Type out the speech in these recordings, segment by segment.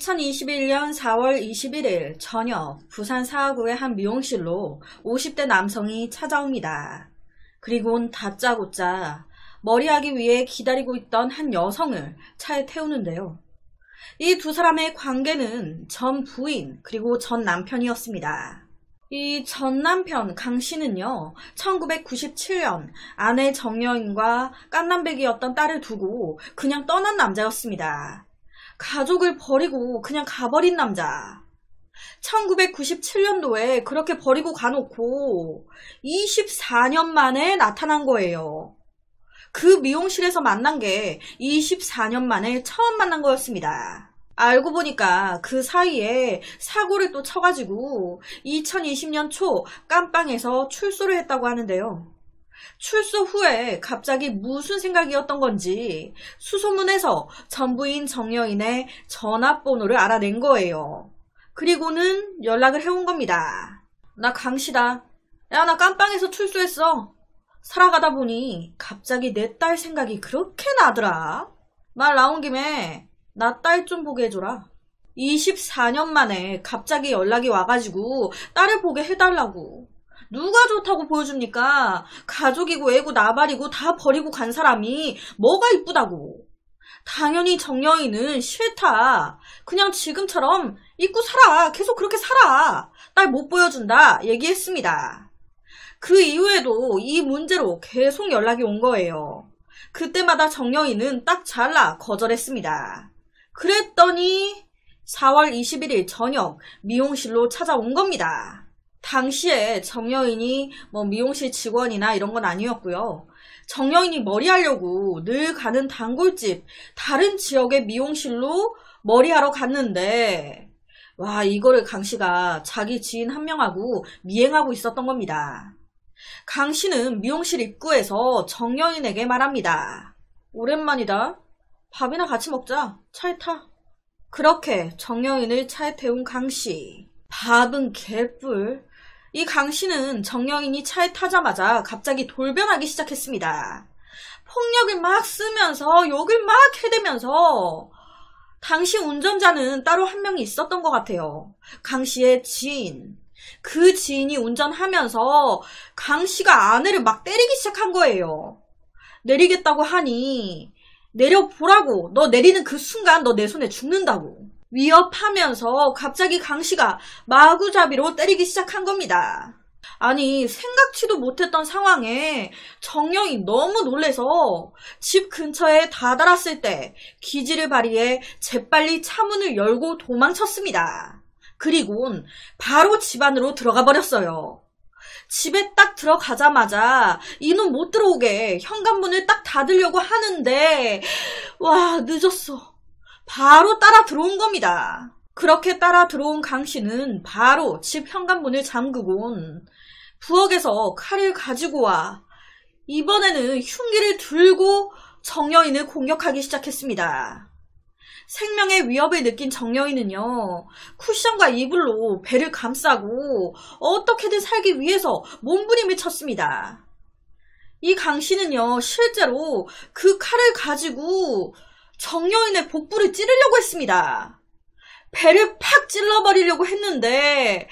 2021년 4월 21일 저녁 부산 사하구의 한 미용실로 50대 남성이 찾아옵니다. 그리곤 다짜고짜 머리하기 위해 기다리고 있던 한 여성을 차에 태우는데요. 이 두 사람의 관계는 전 부인 그리고 전 남편이었습니다. 이 전 남편 강 씨는요, 1997년 아내 정여인과 깐남배기였던 딸을 두고 그냥 떠난 남자였습니다. 가족을 버리고 그냥 가버린 남자. 1997년도에 그렇게 버리고 가놓고 24년 만에 나타난 거예요. 그 미용실에서 만난 게 24년 만에 처음 만난 거였습니다. 알고 보니까 그 사이에 사고를 또 쳐가지고 2020년 초 깜빵에서 출소를 했다고 하는데요. 출소 후에 갑자기 무슨 생각이었던 건지 수소문에서 전부인 정여인의 전화번호를 알아낸 거예요. 그리고는 연락을 해온 겁니다. 나 강씨다. 야, 나 깜빵에서 출소했어. 살아가다 보니 갑자기 내 딸 생각이 그렇게 나더라. 말 나온 김에 나 딸 좀 보게 해줘라. 24년 만에 갑자기 연락이 와가지고 딸을 보게 해달라고. 누가 좋다고 보여줍니까? 가족이고 애고 나발이고 다 버리고 간 사람이 뭐가 이쁘다고. 당연히 정여인은 싫다. 그냥 지금처럼 잊고 살아. 계속 그렇게 살아. 딸 못 보여준다 얘기했습니다. 그 이후에도 이 문제로 계속 연락이 온 거예요. 그때마다 정여인은 딱 잘라 거절했습니다. 그랬더니 4월 21일 저녁 미용실로 찾아온 겁니다. 당시에 정여인이 미용실 직원이나 이런 건 아니었고요. 정여인이 머리하려고 늘 가는 단골집 다른 지역의 미용실로 머리하러 갔는데 와, 이거를 강씨가 자기 지인 한 명하고 미행하고 있었던 겁니다. 강씨는 미용실 입구에서 정여인에게 말합니다. 오랜만이다. 밥이나 같이 먹자. 차에 타. 그렇게 정여인을 차에 태운 강씨. 밥은 개뿔. 이 강씨는 정여인이 차에 타자마자 갑자기 돌변하기 시작했습니다. 폭력을 막 쓰면서 욕을 막 해대면서 당시 운전자는 따로 한 명이 있었던 것 같아요. 강씨의 지인. 그 지인이 운전하면서 강씨가 아내를 막 때리기 시작한 거예요. 내리겠다고 하니 내려보라고. 너 내리는 그 순간 너 내 손에 죽는다고. 위협하면서 갑자기 강씨가 마구잡이로 때리기 시작한 겁니다. 아니, 생각지도 못했던 상황에 정여인 너무 놀래서 집 근처에 다다랐을 때 기지를 발휘해 재빨리 차문을 열고 도망쳤습니다. 그리곤 바로 집 안으로 들어가 버렸어요. 집에 딱 들어가자마자 이놈 못 들어오게 현관문을 딱 닫으려고 하는데 와, 늦었어. 바로 따라 들어온 겁니다. 그렇게 따라 들어온 강씨는 바로 집 현관문을 잠그곤 부엌에서 칼을 가지고 와 이번에는 흉기를 들고 정여인을 공격하기 시작했습니다. 생명의 위협을 느낀 정여인은요, 쿠션과 이불로 배를 감싸고 어떻게든 살기 위해서 몸부림을 쳤습니다. 이 강씨는요, 실제로 그 칼을 가지고 정여인의 복부를 찌르려고 했습니다. 배를 팍 찔러버리려고 했는데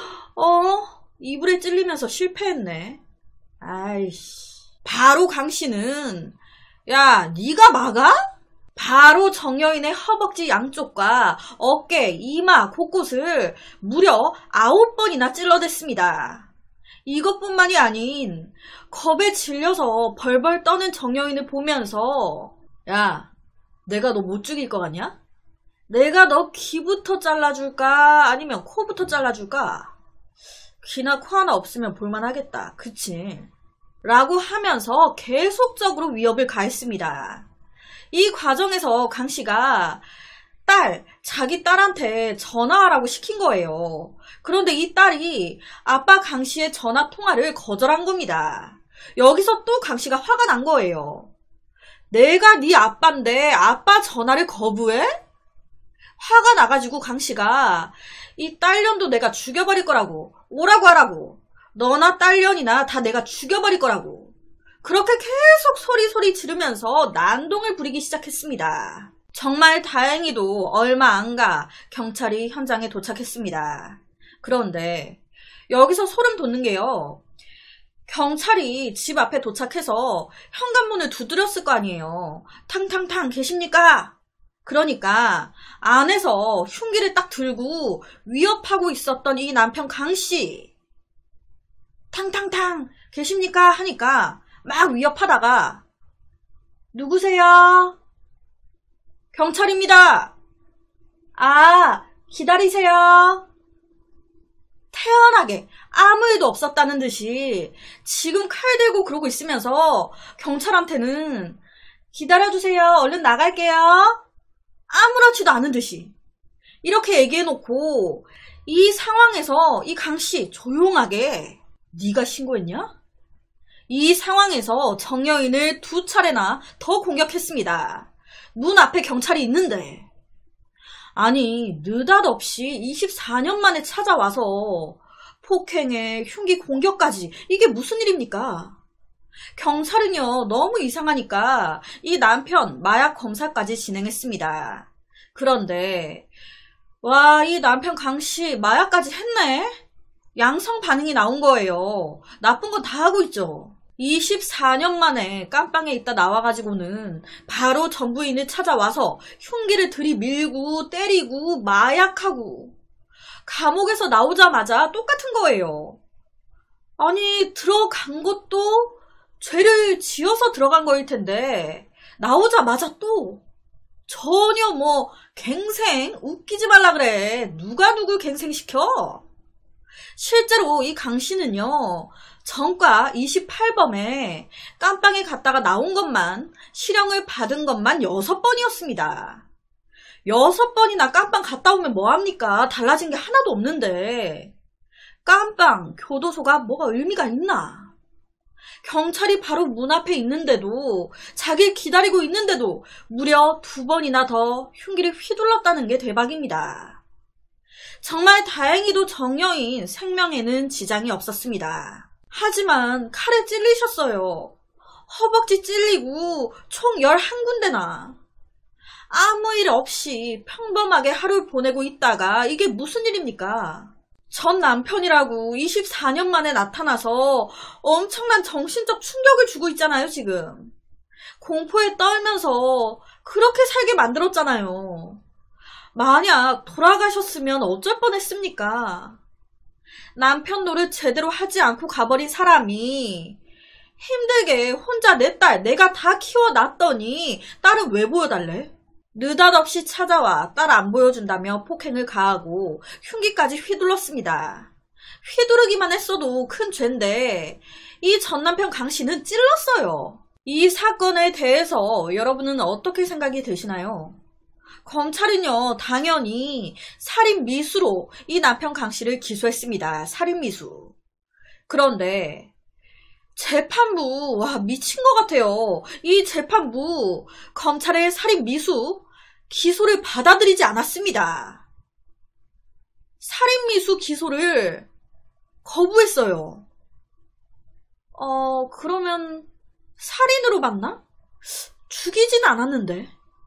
이불에 찔리면서 실패했네. 아이씨. 바로 강씨는 야, 네가 막아? 바로 정여인의 허벅지 양쪽과 어깨, 이마, 곳곳을 무려 9번이나 찔러댔습니다. 이것뿐만이 아닌 겁에 질려서 벌벌 떠는 정여인을 보면서 야, 내가 너 못 죽일 것 같냐? 내가 너 귀부터 잘라줄까? 아니면 코부터 잘라줄까? 귀나 코 하나 없으면 볼만하겠다. 그치? 라고 하면서 계속적으로 위협을 가했습니다. 이 과정에서 강씨가 자기 딸한테 전화하라고 시킨 거예요. 그런데 이 딸이 아빠 강씨의 전화 통화를 거절한 겁니다. 여기서 또 강씨가 화가 난 거예요. 내가 네 아빠인데 아빠 전화를 거부해? 화가 나가지고 강씨가 이 딸년도 내가 죽여버릴 거라고. 오라고 하라고. 너나 딸년이나 다 내가 죽여버릴 거라고. 그렇게 계속 소리 지르면서 난동을 부리기 시작했습니다. 정말 다행히도 얼마 안 가 경찰이 현장에 도착했습니다. 그런데 여기서 소름 돋는 게요. 경찰이 집 앞에 도착해서 현관문을 두드렸을 거 아니에요. 탕탕탕 계십니까? 그러니까 안에서 흉기를 딱 들고 위협하고 있었던 이 남편 강씨. 탕탕탕 계십니까? 하니까 막 위협하다가 누구세요? 경찰입니다. 아, 기다리세요. 태연하게 아무 일도 없었다는 듯이 지금 칼 들고 그러고 있으면서 경찰한테는 기다려주세요. 얼른 나갈게요. 아무렇지도 않은 듯이 이렇게 얘기해놓고 이 상황에서 이 강씨 조용하게 네가 신고했냐? 이 상황에서 정여인을 2차례나 더 공격했습니다. 문 앞에 경찰이 있는데 아니 느닷없이 24년 만에 찾아와서 폭행에 흉기 공격까지 이게 무슨 일입니까? 경찰은요 너무 이상하니까 이 남편 마약 검사까지 진행했습니다. 그런데 와, 이 남편 강씨 마약까지 했네? 양성 반응이 나온 거예요. 나쁜 건 다 하고 있죠. 24년 만에 깜빵에 있다 나와가지고는 바로 전부인을 찾아와서 흉기를 들이밀고 때리고 마약하고 감옥에서 나오자마자 똑같은 거예요. 아니 들어간 것도 죄를 지어서 들어간 거일 텐데 나오자마자 또 전혀 뭐 갱생 웃기지 말라 그래. 누가 누굴 갱생시켜? 실제로 이 강씨는요 전과 28범에 깜빵에 갔다가 나온 것만 실형을 받은 것만 6번이었습니다. 6번이나 깜빵 갔다 오면 뭐합니까? 달라진 게 하나도 없는데 깜빵, 교도소가 뭐가 의미가 있나? 경찰이 바로 문 앞에 있는데도 자기를 기다리고 있는데도 무려 2번이나 더 흉기를 휘둘렀다는 게 대박입니다. 정말 다행히도 정여인 생명에는 지장이 없었습니다. 하지만 칼에 찔리셨어요. 허벅지 찔리고 총 11군데나. 아무 일 없이 평범하게 하루를 보내고 있다가 이게 무슨 일입니까? 전 남편이라고 24년 만에 나타나서 엄청난 정신적 충격을 주고 있잖아요, 지금. 공포에 떨면서 그렇게 살게 만들었잖아요. 만약 돌아가셨으면 어쩔 뻔했습니까? 남편 노릇 제대로 하지 않고 가버린 사람이 힘들게 혼자 내 딸 내가 다 키워놨더니 딸은 왜 보여달래? 느닷없이 찾아와 딸 안 보여준다며 폭행을 가하고 흉기까지 휘둘렀습니다. 휘두르기만 했어도 큰 죄인데 이 전남편 강씨는 찔렀어요. 이 사건에 대해서 여러분은 어떻게 생각이 드시나요? 검찰은요 당연히 살인미수로 이 남편 강씨를 기소했습니다. 살인미수. 그런데 재판부 와 미친 것 같아요. 이 재판부 검찰의 살인미수 기소를 받아들이지 않았습니다. 살인미수 기소를 거부했어요. 그러면 살인으로 봤나? 죽이진 않았는데.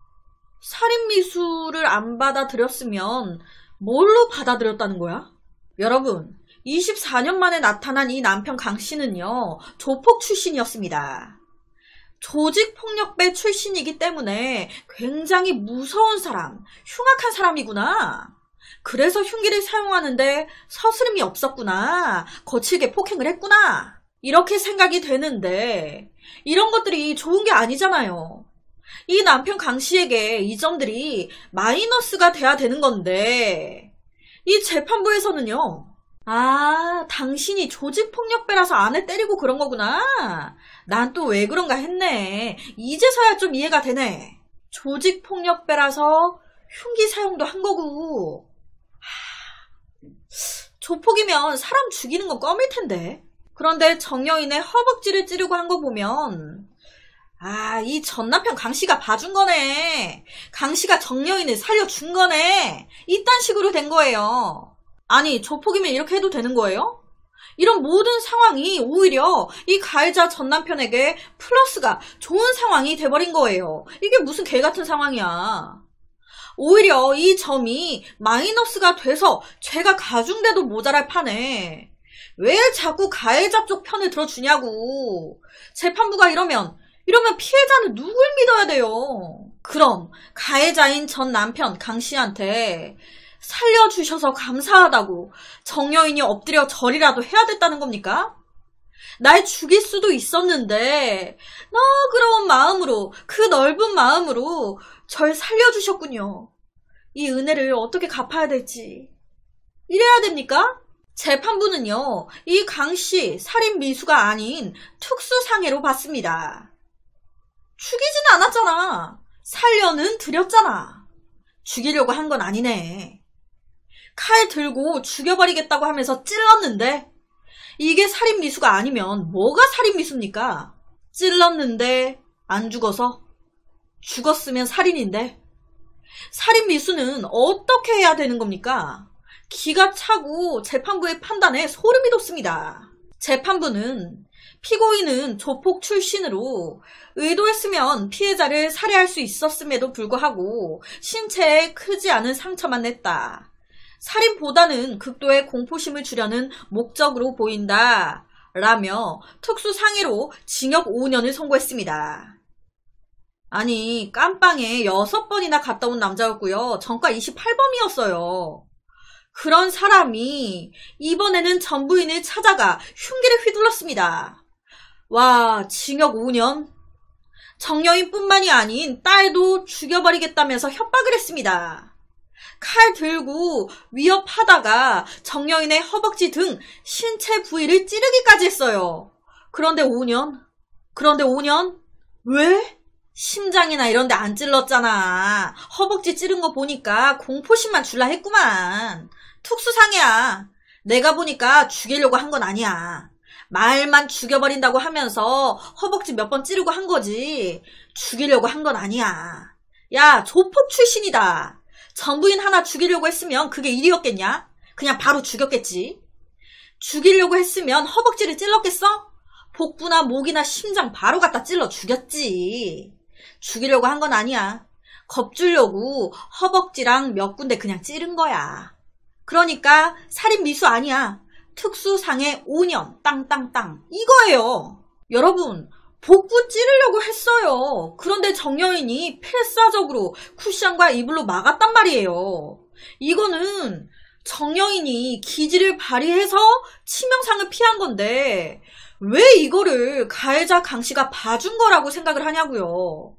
살인미수를 안 받아들였으면 뭘로 받아들였다는 거야? 여러분 24년 만에 나타난 이 남편 강씨는요 조폭 출신이었습니다. 조직폭력배 출신이기 때문에 굉장히 무서운 사람, 흉악한 사람이구나. 그래서 흉기를 사용하는데 서스름이 없었구나. 거칠게 폭행을 했구나. 이렇게 생각이 되는데 이런 것들이 좋은 게 아니잖아요. 이 남편 강씨에게 이 점들이 마이너스가 돼야 되는 건데 이 재판부에서는요 아 당신이 조직폭력배라서 아내 때리고 그런 거구나. 난 또 왜 그런가 했네. 이제서야 좀 이해가 되네. 조직폭력배라서 흉기 사용도 한 거고. 조폭이면 사람 죽이는 건 껌일 텐데. 그런데 정여인의 허벅지를 찌르고 한 거 보면 아, 이 전남편 강씨가 봐준 거네. 강씨가 정여인을 살려준 거네. 이딴 식으로 된 거예요. 아니, 조폭이면 이렇게 해도 되는 거예요? 이런 모든 상황이 오히려 이 가해자 전 남편에게 플러스가 좋은 상황이 돼버린 거예요. 이게 무슨 개 같은 상황이야. 오히려 이 점이 마이너스가 돼서 죄가 가중돼도 모자랄 판에 왜 자꾸 가해자 쪽 편을 들어주냐고. 재판부가 이러면 피해자는 누굴 믿어야 돼요. 그럼 가해자인 전 남편 강 씨한테 살려주셔서 감사하다고 정여인이 엎드려 절이라도 해야 됐다는 겁니까? 날 죽일 수도 있었는데 너그러운 마음으로, 그 넓은 마음으로 절 살려주셨군요. 이 은혜를 어떻게 갚아야 될지. 이래야 됩니까? 재판부는요, 이 강씨 살인 미수가 아닌 특수상해로 봤습니다. 죽이지는 않았잖아. 살려는 드렸잖아. 죽이려고 한 건 아니네. 칼 들고 죽여버리겠다고 하면서 찔렀는데 이게 살인 미수가 아니면 뭐가 살인 미수입니까? 찔렀는데 안 죽어서? 죽었으면 살인인데 살인 미수는 어떻게 해야 되는 겁니까? 기가 차고 재판부의 판단에 소름이 돋습니다. 재판부는 피고인은 조폭 출신으로 의도했으면 피해자를 살해할 수 있었음에도 불구하고 신체에 크지 않은 상처만 냈다. 살인보다는 극도의 공포심을 주려는 목적으로 보인다. 라며 특수상해로 징역 5년을 선고했습니다. 아니, 깜빵에 6번이나 갔다 온 남자였고요. 전과 28범이었어요. 그런 사람이 이번에는 전 부인을 찾아가 흉기를 휘둘렀습니다. 와, 징역 5년? 정여인뿐만이 아닌 딸도 죽여버리겠다면서 협박을 했습니다. 칼 들고 위협하다가 정여인의 허벅지 등 신체 부위를 찌르기까지 했어요. 그런데 5년? 왜? 심장이나 이런 데 안 찔렀잖아. 허벅지 찌른 거 보니까 공포심만 줄라 했구만. 특수상해야. 내가 보니까 죽이려고 한 건 아니야. 말만 죽여버린다고 하면서 허벅지 몇 번 찌르고 한 거지. 죽이려고 한 건 아니야. 야, 조폭 출신이다. 전부인 하나 죽이려고 했으면 그게 일이었겠냐? 그냥 바로 죽였겠지. 죽이려고 했으면 허벅지를 찔렀겠어? 복부나 목이나 심장 바로 갖다 찔러 죽였지. 죽이려고 한 건 아니야. 겁주려고 허벅지랑 몇 군데 그냥 찌른 거야. 그러니까 살인 미수 아니야. 특수상해 5년 땅땅땅 이거예요. 여러분, 복부 찌르려고 했어요. 그런데 정여인이 필사적으로 쿠션과 이불로 막았단 말이에요. 이거는 정여인이 기지를 발휘해서 치명상을 피한 건데 왜 이거를 가해자 강씨가 봐준 거라고 생각을 하냐고요.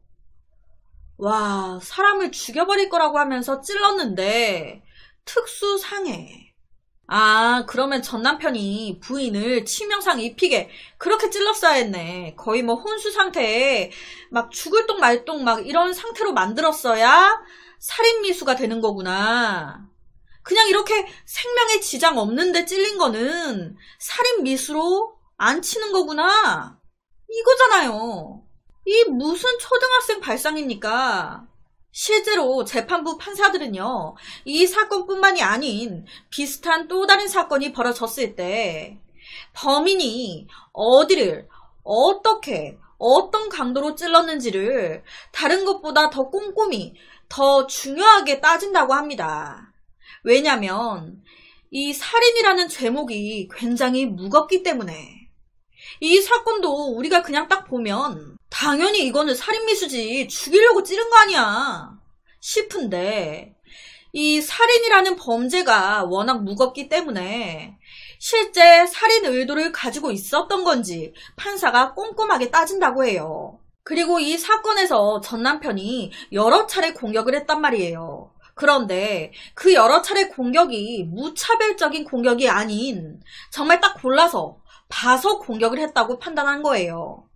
와, 사람을 죽여버릴 거라고 하면서 찔렀는데 특수상해. 아, 그러면 전 남편이 부인을 치명상 입히게 그렇게 찔렀어야 했네. 거의 뭐 혼수 상태에 막 죽을 똥 말 똥 막 이런 상태로 만들었어야 살인미수가 되는 거구나. 그냥 이렇게 생명에 지장 없는데 찔린 거는 살인미수로 안 치는 거구나. 이거잖아요. 이 무슨 초등학생 발상입니까? 실제로 재판부 판사들은요, 이 사건뿐만이 아닌 비슷한 또 다른 사건이 벌어졌을 때 범인이 어디를 어떻게 어떤 강도로 찔렀는지를 다른 것보다 더 꼼꼼히 더 중요하게 따진다고 합니다. 왜냐하면 이 살인이라는 제목이 굉장히 무겁기 때문에. 이 사건도 우리가 그냥 딱 보면 당연히 이거는 살인미수지, 죽이려고 찌른 거 아니야 싶은데, 이 살인이라는 범죄가 워낙 무겁기 때문에 실제 살인 의도를 가지고 있었던 건지 판사가 꼼꼼하게 따진다고 해요. 그리고 이 사건에서 전 남편이 여러 차례 공격을 했단 말이에요. 그런데 그 여러 차례 공격이 무차별적인 공격이 아닌 정말 딱 골라서 봐서 공격을 했다고 판단한 거예요.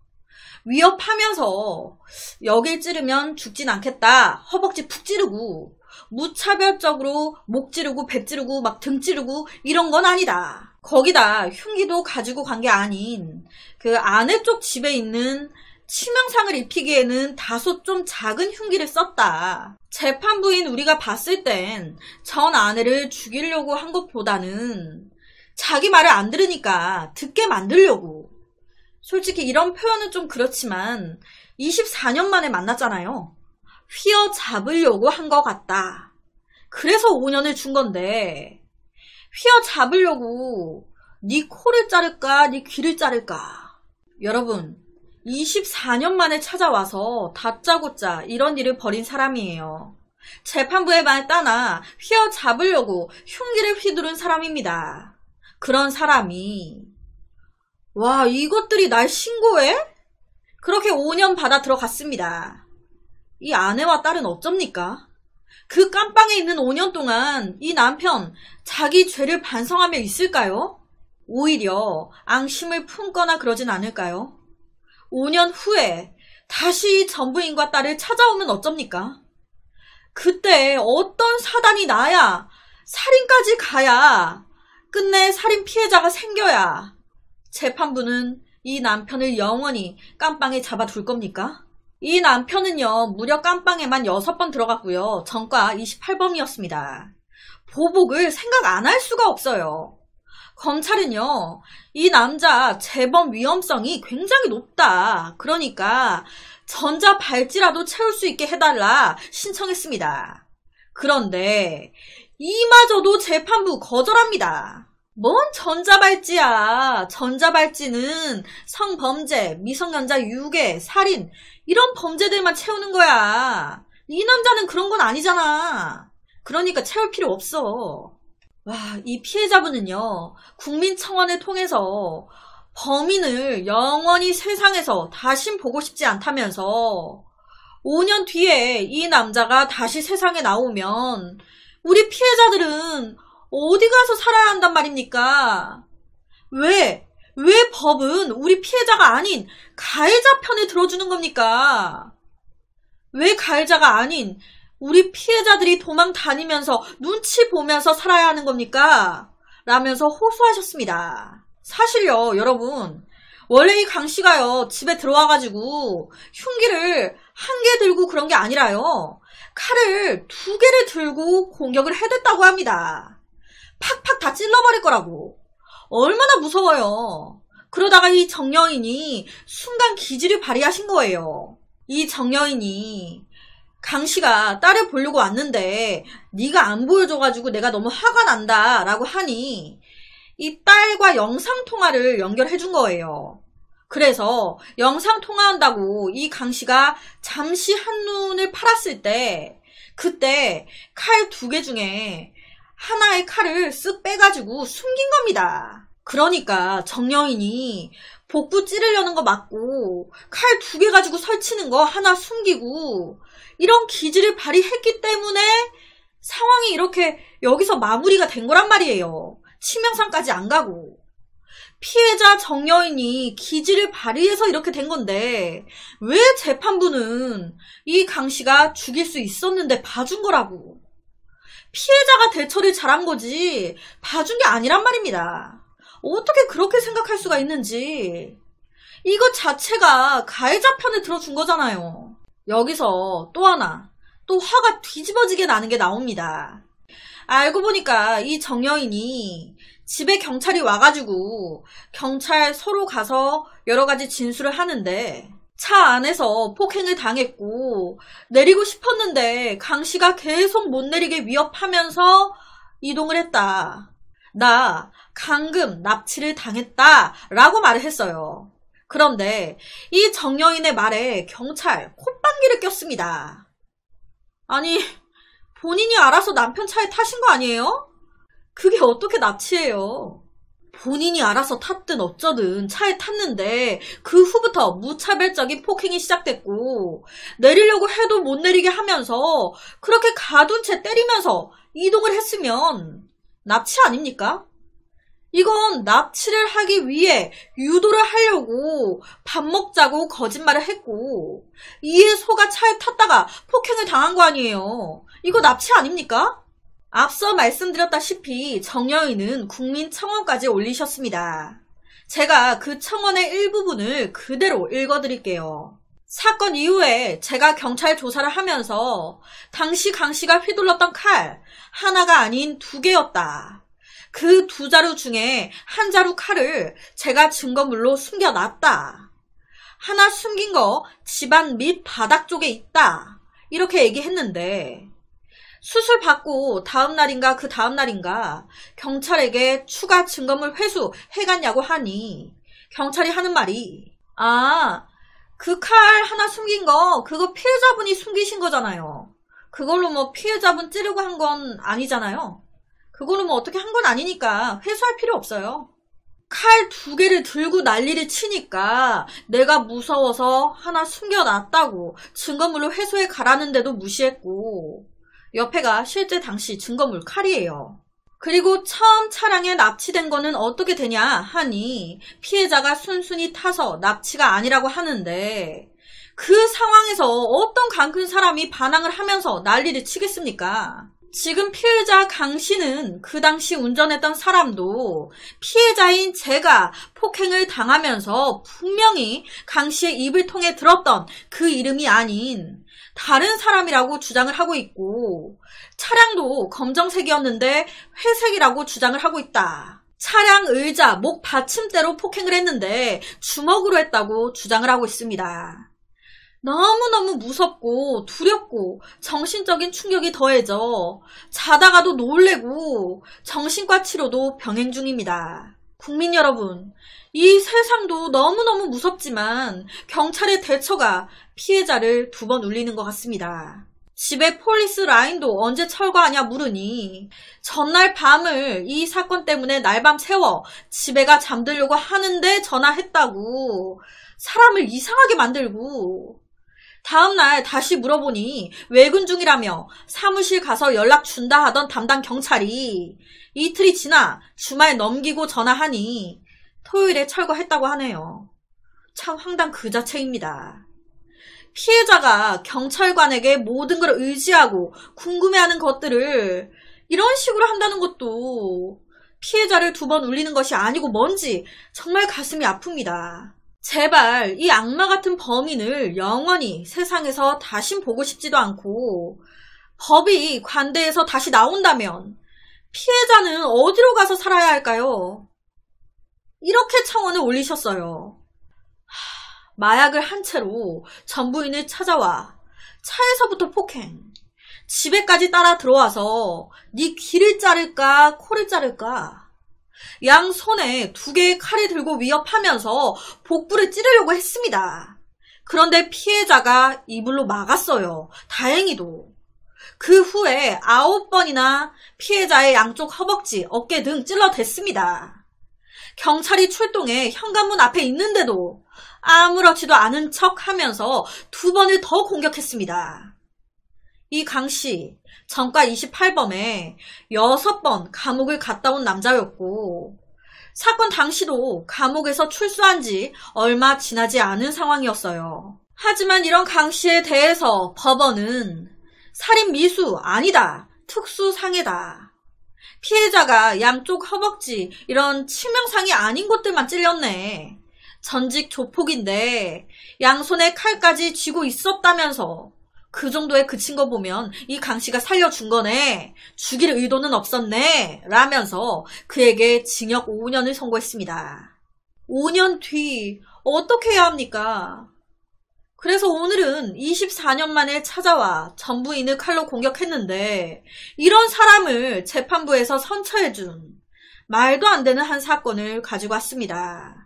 위협하면서 여길 찌르면 죽진 않겠다. 허벅지 푹 찌르고 무차별적으로 목 찌르고 배 찌르고 막 등 찌르고 이런 건 아니다. 거기다 흉기도 가지고 간 게 아닌 그 아내 쪽 집에 있는 치명상을 입히기에는 다소 좀 작은 흉기를 썼다. 재판부인 우리가 봤을 땐 전 아내를 죽이려고 한 것보다는 자기 말을 안 들으니까 듣게 만들려고. 솔직히 이런 표현은 좀 그렇지만 24년 만에 만났잖아요. 휘어잡으려고 한 것 같다. 그래서 5년을 준 건데 휘어잡으려고 네 코를 자를까 네 귀를 자를까. 여러분 24년 만에 찾아와서 다짜고짜 이런 일을 벌인 사람이에요. 재판부의 말 따나 휘어잡으려고 흉기를 휘두른 사람입니다. 그런 사람이 와 이것들이 날 신고해? 그렇게 5년 받아 들어갔습니다. 이 아내와 딸은 어쩝니까? 그 깜빵에 있는 5년 동안 이 남편 자기 죄를 반성하며 있을까요? 오히려 앙심을 품거나 그러진 않을까요? 5년 후에 다시 전부인과 딸을 찾아오면 어쩝니까? 그때 어떤 사단이 나야 살인까지 가야 끝내 살인 피해자가 생겨야 재판부는 이 남편을 영원히 깜빵에 잡아둘 겁니까? 이 남편은요 무려 깜빵에만 6번 들어갔고요. 전과 28범이었습니다. 보복을 생각 안 할 수가 없어요. 검찰은요 이 남자 재범 위험성이 굉장히 높다. 그러니까 전자발찌라도 채울 수 있게 해달라 신청했습니다. 그런데 이마저도 재판부 거절합니다. 뭔 전자발찌야. 전자발찌는 성범죄, 미성년자 유괴, 살인 이런 범죄들만 채우는 거야. 이 남자는 그런 건 아니잖아. 그러니까 채울 필요 없어. 와, 이 피해자분은요 국민청원을 통해서 범인을 영원히 세상에서 다신 보고 싶지 않다면서 5년 뒤에 이 남자가 다시 세상에 나오면 우리 피해자들은 어디 가서 살아야 한단 말입니까? 왜 법은 우리 피해자가 아닌 가해자 편을 들어주는 겁니까? 왜 가해자가 아닌 우리 피해자들이 도망 다니면서 눈치 보면서 살아야 하는 겁니까? 라면서 호소하셨습니다. 사실요 여러분 원래 이 강씨가요 집에 들어와가지고 흉기를 1개 들고 그런 게 아니라요 칼을 2개를 들고 공격을 해댔다고 합니다. 팍팍 다 찔러버릴 거라고. 얼마나 무서워요. 그러다가 이 정여인이 순간 기지를 발휘하신 거예요. 이 정여인이 강씨가 딸을 보려고 왔는데 네가 안 보여줘가지고 내가 너무 화가 난다 라고 하니 이 딸과 영상통화를 연결해 준 거예요. 그래서 영상통화한다고 이 강씨가 잠시 한눈을 팔았을 때 그때 칼 2개 중에 하나의 칼을 쓱 빼가지고 숨긴 겁니다. 그러니까 정여인이 복부 찌르려는 거 맞고 칼 2개 가지고 설치는 거 하나 숨기고 이런 기지를 발휘했기 때문에 상황이 이렇게 여기서 마무리가 된 거란 말이에요. 치명상까지 안 가고. 피해자 정여인이 기지를 발휘해서 이렇게 된 건데 왜 재판부는 이 강씨가 죽일 수 있었는데 봐준 거라고. 피해자가 대처를 잘한 거지 봐준 게 아니란 말입니다. 어떻게 그렇게 생각할 수가 있는지. 이것 자체가 가해자 편을 들어준 거잖아요. 여기서 또 하나 또 화가 뒤집어지게 나는 게 나옵니다. 알고 보니까 이 정여인이 집에 경찰이 와가지고 경찰 서로 가서 여러 가지 진술을 하는데 차 안에서 폭행을 당했고 내리고 싶었는데 강씨가 계속 못 내리게 위협하면서 이동을 했다. 나 강금 납치를 당했다 라고 말을 했어요. 그런데 이 정여인의 말에 경찰 콧방귀를 꼈습니다. 아니 본인이 알아서 남편 차에 타신 거 아니에요? 그게 어떻게 납치예요? 본인이 알아서 탔든 어쩌든 차에 탔는데 그 후부터 무차별적인 폭행이 시작됐고 내리려고 해도 못 내리게 하면서 그렇게 가둔 채 때리면서 이동을 했으면 납치 아닙니까? 이건 납치를 하기 위해 유도를 하려고 밥 먹자고 거짓말을 했고 이에 속아 차에 탔다가 폭행을 당한 거 아니에요. 이거 납치 아닙니까? 앞서 말씀드렸다시피 정여인은 국민청원까지 올리셨습니다. 제가 그 청원의 일부분을 그대로 읽어드릴게요. 사건 이후에 제가 경찰 조사를 하면서 당시 강씨가 휘둘렀던 칼 하나가 아닌 2개였다. 그 두 자루 중에 한 자루 칼을 제가 증거물로 숨겨놨다. 하나 숨긴 거 집안 밑 바닥 쪽에 있다. 이렇게 얘기했는데 수술 받고 다음 날인가 그 다음 날인가 경찰에게 추가 증거물 회수 해갔냐고 하니 경찰이 하는 말이 그 칼 하나 숨긴 거 그거 피해자분이 숨기신 거잖아요. 그걸로 뭐 피해자분 찌르고 한 건 아니잖아요. 그걸로 뭐 어떻게 한 건 아니니까 회수할 필요 없어요. 칼 두 개를 들고 난리를 치니까 내가 무서워서 하나 숨겨놨다고 증거물로 회수해 가라는데도 무시했고 옆에가 실제 당시 증거물 칼이에요. 그리고 처음 차량에 납치된 거는 어떻게 되냐 하니 피해자가 순순히 타서 납치가 아니라고 하는데 그 상황에서 어떤 강 큰 사람이 반항을 하면서 난리를 치겠습니까? 지금 피해자 강 씨는 그 당시 운전했던 사람도 피해자인 제가 폭행을 당하면서 분명히 강 씨의 입을 통해 들었던 그 이름이 아닌 다른 사람이라고 주장을 하고 있고 차량도 검정색이었는데 회색이라고 주장을 하고 있다. 차량 의자, 목 받침대로 폭행을 했는데 주먹으로 했다고 주장을 하고 있습니다. 너무너무 무섭고 두렵고 정신적인 충격이 더해져 자다가도 놀래고 정신과 치료도 병행 중입니다. 국민 여러분, 이 세상도 너무너무 무섭지만 경찰의 대처가 피해자를 두 번 울리는 것 같습니다. 집에 폴리스 라인도 언제 철거하냐 물으니 전날 밤을 이 사건 때문에 날밤 새워 집에가 잠들려고 하는데 전화했다고 사람을 이상하게 만들고 다음날 다시 물어보니 외근 중이라며 사무실 가서 연락 준다 하던 담당 경찰이 이틀이 지나 주말 넘기고 전화하니 토요일에 철거했다고 하네요. 참 황당 그 자체입니다. 피해자가 경찰관에게 모든 걸 의지하고 궁금해하는 것들을 이런 식으로 한다는 것도 피해자를 두 번 울리는 것이 아니고 뭔지 정말 가슴이 아픕니다. 제발 이 악마 같은 범인을 영원히 세상에서 다신 보고 싶지도 않고 법이 관대해서 다시 나온다면 피해자는 어디로 가서 살아야 할까요? 이렇게 청원을 올리셨어요. 마약을 한 채로 전부인을 찾아와 차에서부터 폭행, 집에까지 따라 들어와서 네 귀를 자를까 코를 자를까 양 손에 두 개의 칼을 들고 위협하면서 복부를 찌르려고 했습니다. 그런데 피해자가 이불로 막았어요. 다행히도. 그 후에 9번이나 피해자의 양쪽 허벅지, 어깨 등 찔러댔습니다. 경찰이 출동해 현관문 앞에 있는데도 아무렇지도 않은 척 하면서 두 번을 더 공격했습니다. 이 강씨, 전과 28범에 6번 감옥을 갔다 온 남자였고 사건 당시도 감옥에서 출소한 지 얼마 지나지 않은 상황이었어요. 하지만 이런 강씨에 대해서 법원은 살인 미수 아니다, 특수상해다. 피해자가 양쪽 허벅지 이런 치명상이 아닌 곳들만 찔렸네. 전직 조폭인데 양손에 칼까지 쥐고 있었다면서 그 정도에 그친 거 보면 이 강씨가 살려준 거네. 죽일 의도는 없었네. 라면서 그에게 징역 5년을 선고했습니다. 5년 뒤 어떻게 해야 합니까? 그래서 오늘은 24년 만에 찾아와 전부인을 칼로 공격했는데 이런 사람을 재판부에서 선처해준 말도 안 되는 한 사건을 가지고 왔습니다.